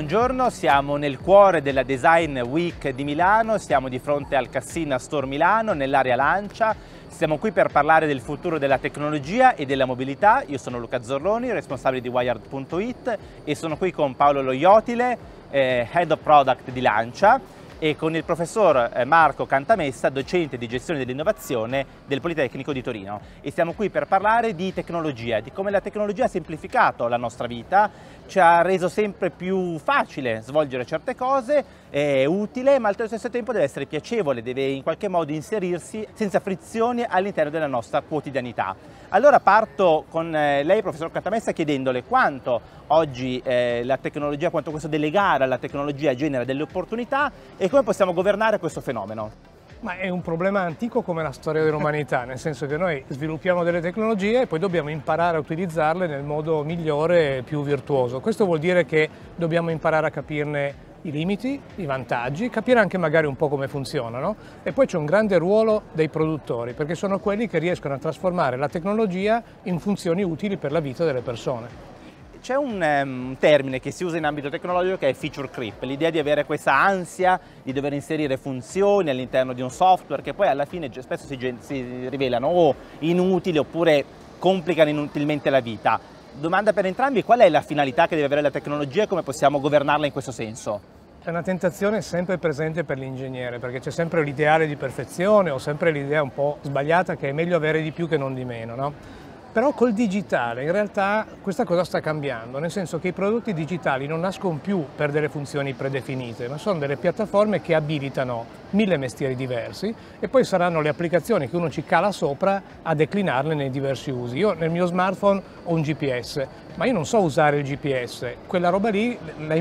Buongiorno, siamo nel cuore della Design Week di Milano, siamo di fronte al Cassina Store Milano, nell'area Lancia. Siamo qui per parlare del futuro della tecnologia e della mobilità. Io sono Luca Zorloni, responsabile di Wired.it, e sono qui con Paolo Loiotile, Head of Product di Lancia, e con il professor Marco Cantamessa, docente di gestione dell'innovazione del Politecnico di Torino. E siamo qui per parlare di tecnologia, di come la tecnologia ha semplificato la nostra vita, ci ha reso sempre più facile svolgere certe cose, è utile, ma allo stesso tempo deve essere piacevole, deve in qualche modo inserirsi senza frizioni all'interno della nostra quotidianità. Allora parto con lei, professor Cantamessa, chiedendole quanto oggi la tecnologia, quanto questo delegare alla tecnologia genera delle opportunità e come possiamo governare questo fenomeno. Ma è un problema antico come la storia dell'umanità, nel senso che noi sviluppiamo delle tecnologie e poi dobbiamo imparare a utilizzarle nel modo migliore e più virtuoso. Questo vuol dire che dobbiamo imparare a capirne i limiti, i vantaggi, capire anche magari un po' come funzionano, e poi c'è un grande ruolo dei produttori, perché sono quelli che riescono a trasformare la tecnologia in funzioni utili per la vita delle persone. C'è un termine che si usa in ambito tecnologico che è feature creep, l'idea di avere questa ansia di dover inserire funzioni all'interno di un software che poi alla fine spesso si rivelano o inutili oppure complicano inutilmente la vita. Domanda per entrambi: qual è la finalità che deve avere la tecnologia e come possiamo governarla in questo senso? È una tentazione sempre presente per l'ingegnere, perché c'è sempre l'ideale di perfezione o sempre l'idea un po' sbagliata che è meglio avere di più che non di meno, no? Però col digitale in realtà questa cosa sta cambiando, nel senso che i prodotti digitali non nascono più per delle funzioni predefinite, ma sono delle piattaforme che abilitano 1000 mestieri diversi e poi saranno le applicazioni che uno ci cala sopra a declinarle nei diversi usi. Io nel mio smartphone ho un GPS, ma io non so usare il GPS, quella roba lì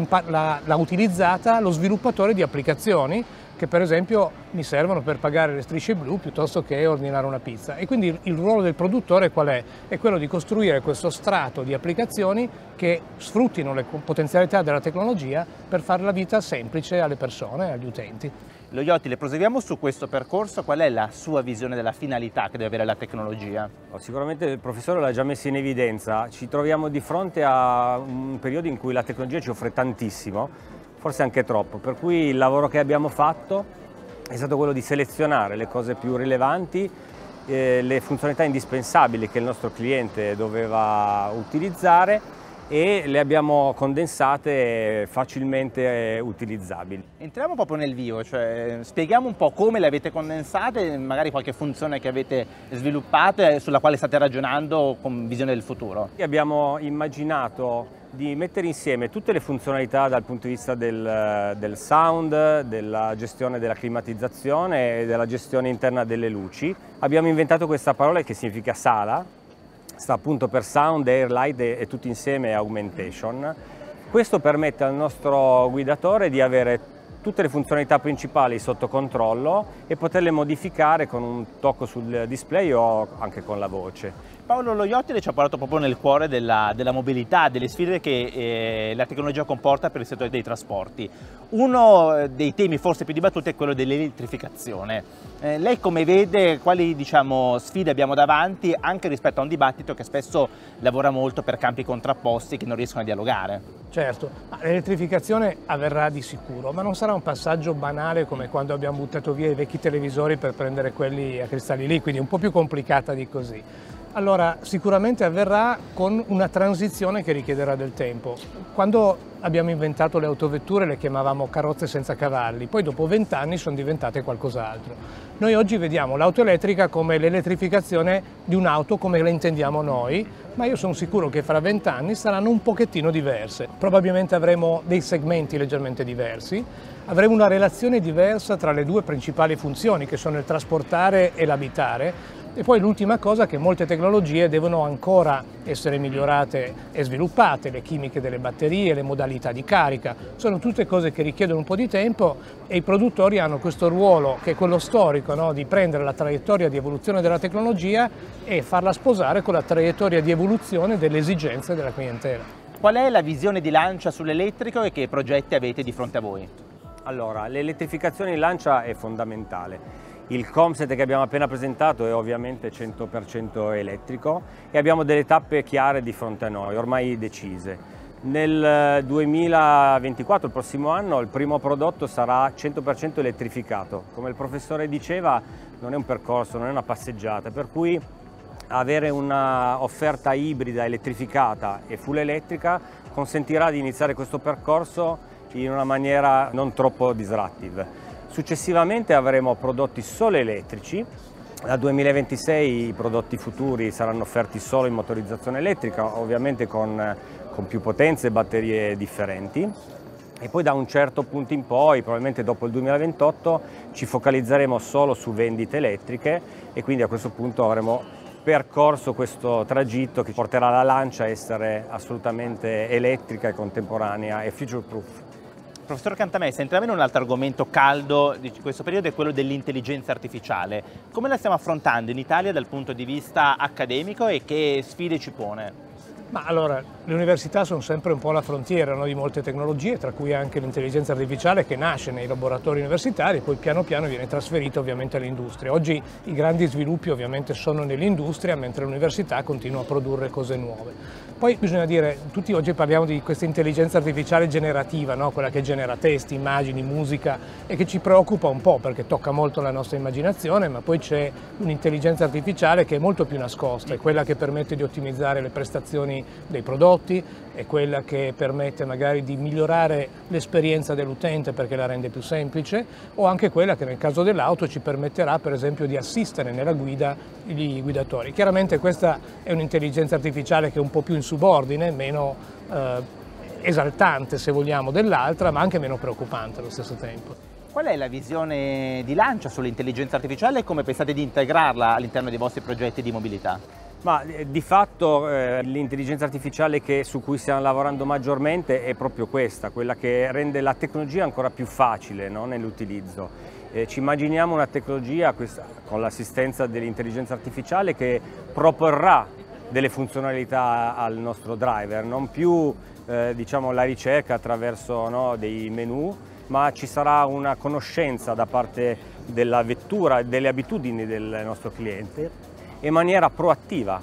l'ha utilizzata lo sviluppatore di applicazioni che per esempio mi servono per pagare le strisce blu piuttosto che ordinare una pizza. E quindi il ruolo del produttore qual è? È quello di costruire questo strato di applicazioni che sfruttino le potenzialità della tecnologia per fare la vita semplice alle persone, agli utenti. Loiotile, proseguiamo su questo percorso. Qual è la sua visione della finalità che deve avere la tecnologia? Sicuramente il professore l'ha già messo in evidenza. Ci troviamo di fronte a un periodo in cui la tecnologia ci offre tantissimo, forse anche troppo, per cui il lavoro che abbiamo fatto è stato quello di selezionare le cose più rilevanti, le funzionalità indispensabili che il nostro cliente doveva utilizzare, e le abbiamo condensate facilmente utilizzabili. Entriamo proprio nel vivo, cioè spieghiamo un po' come le avete condensate, magari qualche funzione che avete sviluppato e sulla quale state ragionando con visione del futuro. Abbiamo immaginato di mettere insieme tutte le funzionalità dal punto di vista del sound, della gestione della climatizzazione e della gestione interna delle luci. Abbiamo inventato questa parola che significa sala, sta appunto per sound, air, light e tutti insieme augmentation. Questo permette al nostro guidatore di avere tutte le funzionalità principali sotto controllo e poterle modificare con un tocco sul display o anche con la voce. Paolo Loiotile ci ha parlato proprio nel cuore della mobilità, delle sfide che la tecnologia comporta per il settore dei trasporti. Uno dei temi forse più dibattuti è quello dell'elettrificazione. Lei come vede, quali sfide abbiamo davanti anche rispetto a un dibattito che spesso lavora molto per campi contrapposti che non riescono a dialogare? Certo, l'elettrificazione avverrà di sicuro, ma non sarà un passaggio banale come quando abbiamo buttato via i vecchi televisori per prendere quelli a cristalli liquidi, un po' più complicata di così. Allora, sicuramente avverrà con una transizione che richiederà del tempo. Quando abbiamo inventato le autovetture le chiamavamo carrozze senza cavalli, poi dopo 20 anni sono diventate qualcos'altro. Noi oggi vediamo l'auto elettrica come l'elettrificazione di un'auto come la intendiamo noi, ma io sono sicuro che fra 20 anni saranno un pochettino diverse. Probabilmente avremo dei segmenti leggermente diversi, avremo una relazione diversa tra le due principali funzioni che sono il trasportare e l'abitare. E poi l'ultima cosa è che molte tecnologie devono ancora essere migliorate e sviluppate, le chimiche delle batterie, le modalità di carica, sono tutte cose che richiedono un po' di tempo e i produttori hanno questo ruolo che è quello storico, no? Di prendere la traiettoria di evoluzione della tecnologia e farla sposare con la traiettoria di evoluzione delle esigenze della clientela. Qual è la visione di Lancia sull'elettrico e che progetti avete di fronte a voi? Allora, l'elettrificazione in Lancia è fondamentale. Il concept che abbiamo appena presentato è ovviamente 100% elettrico e abbiamo delle tappe chiare di fronte a noi, ormai decise. Nel 2024, il prossimo anno, il primo prodotto sarà 100% elettrificato. Come il professore diceva, non è un percorso, non è una passeggiata, per cui avere una offerta ibrida elettrificata e full elettrica consentirà di iniziare questo percorso in una maniera non troppo disruptive. Successivamente avremo prodotti solo elettrici. Dal 2026 i prodotti futuri saranno offerti solo in motorizzazione elettrica, ovviamente con più potenze e batterie differenti. E poi da un certo punto in poi, probabilmente dopo il 2028, ci focalizzeremo solo su vendite elettriche e quindi a questo punto avremo percorso questo tragitto che porterà la Lancia a essere assolutamente elettrica e contemporanea e future proof. Professor Cantamessa, entriamo in un altro argomento caldo di questo periodo, è quello dell'intelligenza artificiale. Come la stiamo affrontando in Italia dal punto di vista accademico e che sfide ci pone? Ma allora, le università sono sempre un po' la frontiera, no, di molte tecnologie, tra cui anche l'intelligenza artificiale che nasce nei laboratori universitari e poi piano piano viene trasferita ovviamente all'industria. Oggi i grandi sviluppi ovviamente sono nell'industria, mentre l'università continua a produrre cose nuove. Poi bisogna dire, tutti oggi parliamo di questa intelligenza artificiale generativa, no? Quella che genera testi, immagini, musica e che ci preoccupa un po' perché tocca molto la nostra immaginazione, ma poi c'è un'intelligenza artificiale che è molto più nascosta, è quella che permette di ottimizzare le prestazioni dei prodotti, è quella che permette magari di migliorare l'esperienza dell'utente perché la rende più semplice, o anche quella che nel caso dell'auto ci permetterà per esempio di assistere nella guida i guidatori. Chiaramente questa è un'intelligenza artificiale che è un po' più in subordine, meno esaltante se vogliamo dell'altra, ma anche meno preoccupante allo stesso tempo. Qual è la visione di Lancia sull'intelligenza artificiale e come pensate di integrarla all'interno dei vostri progetti di mobilità? Ma di fatto l'intelligenza artificiale su cui stiamo lavorando maggiormente è proprio questa, quella che rende la tecnologia ancora più facile, no, nell'utilizzo. Ci immaginiamo una tecnologia con l'assistenza dell'intelligenza artificiale che proporrà delle funzionalità al nostro driver, non più diciamo, la ricerca attraverso, no, dei menu, ma ci sarà una conoscenza da parte della vettura e delle abitudini del nostro cliente. In maniera proattiva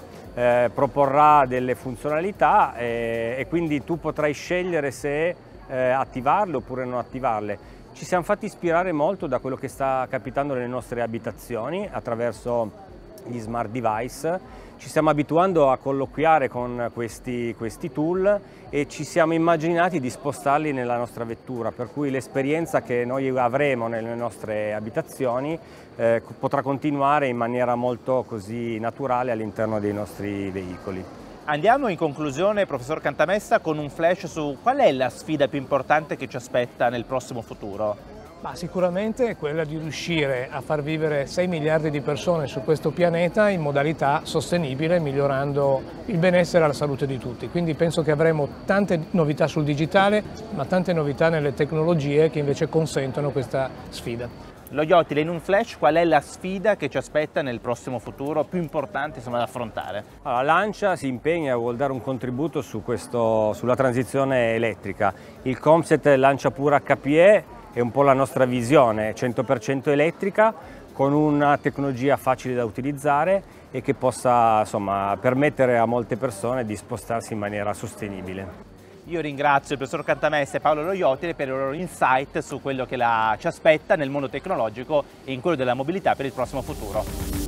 proporrà delle funzionalità e quindi tu potrai scegliere se attivarle oppure non attivarle. Ci siamo fatti ispirare molto da quello che sta capitando nelle nostre abitazioni attraverso gli smart device. Ci stiamo abituando a colloquiare con questi tool e ci siamo immaginati di spostarli nella nostra vettura, per cui l'esperienza che noi avremo nelle nostre abitazioni potrà continuare in maniera molto così naturale all'interno dei nostri veicoli. Andiamo in conclusione, professor Cantamessa, con un flash su qual è la sfida più importante che ci aspetta nel prossimo futuro? Ma sicuramente è quella di riuscire a far vivere 6 miliardi di persone su questo pianeta in modalità sostenibile, migliorando il benessere e la salute di tutti. Quindi penso che avremo tante novità sul digitale, ma tante novità nelle tecnologie che invece consentono questa sfida. Lo Iottile, in un flash, qual è la sfida che ci aspetta nel prossimo futuro più importante, insomma, da affrontare? Allora, Lancia si impegna e vuol dare un contributo sulla transizione elettrica. Il concept Lancia Pura HPE è un po' la nostra visione, 100% elettrica, con una tecnologia facile da utilizzare e che possa, insomma, permettere a molte persone di spostarsi in maniera sostenibile. Io ringrazio il professor Cantamessa e Paolo Lo Iottile per i loro insight su quello che ci aspetta nel mondo tecnologico e in quello della mobilità per il prossimo futuro.